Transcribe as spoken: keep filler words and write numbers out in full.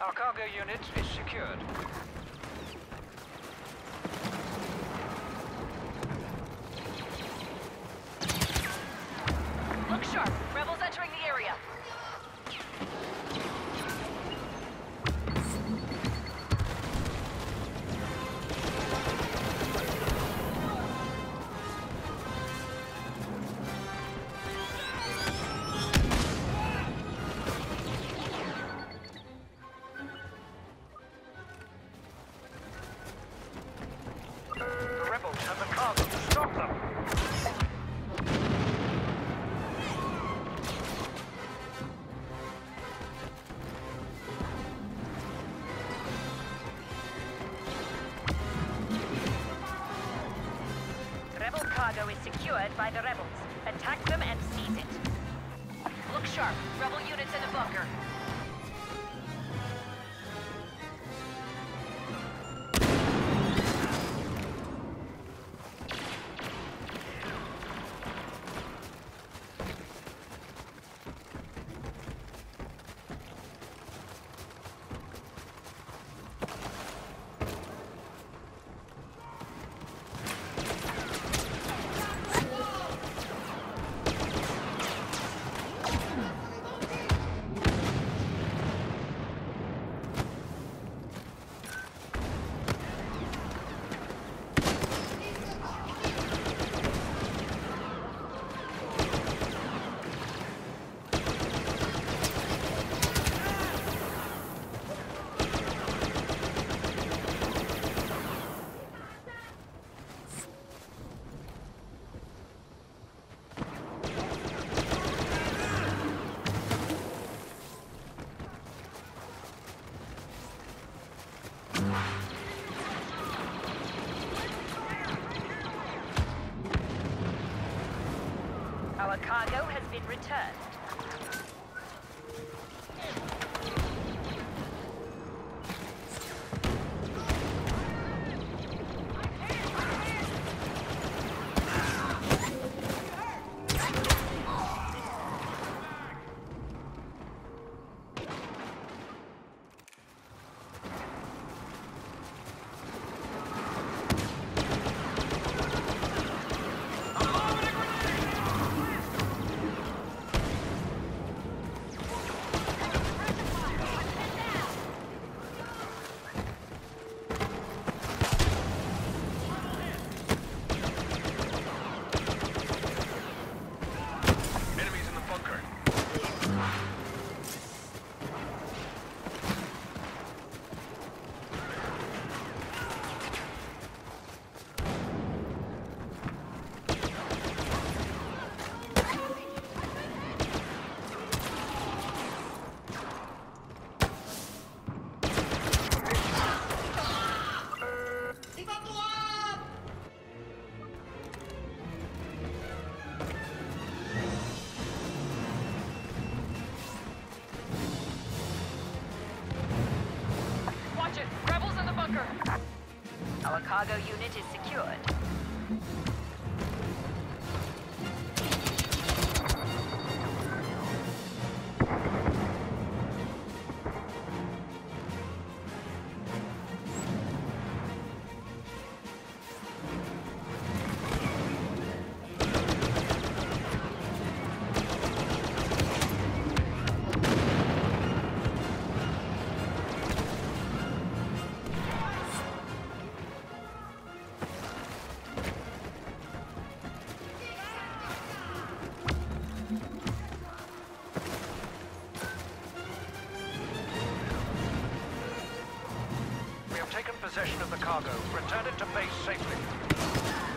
Our cargo unit is secured. Look sharp. Rebels entering the area. The rebels have the cargo to stop them. Rebel cargo is secured by the rebels. Attack them and seize it. Look sharp. Rebel units in the bunker. Our cargo has been returned. Enemies in the bunker. Watch it! Rebels in the bunker! Our cargo unit is secured. We have taken possession of the cargo. Return it to base safely.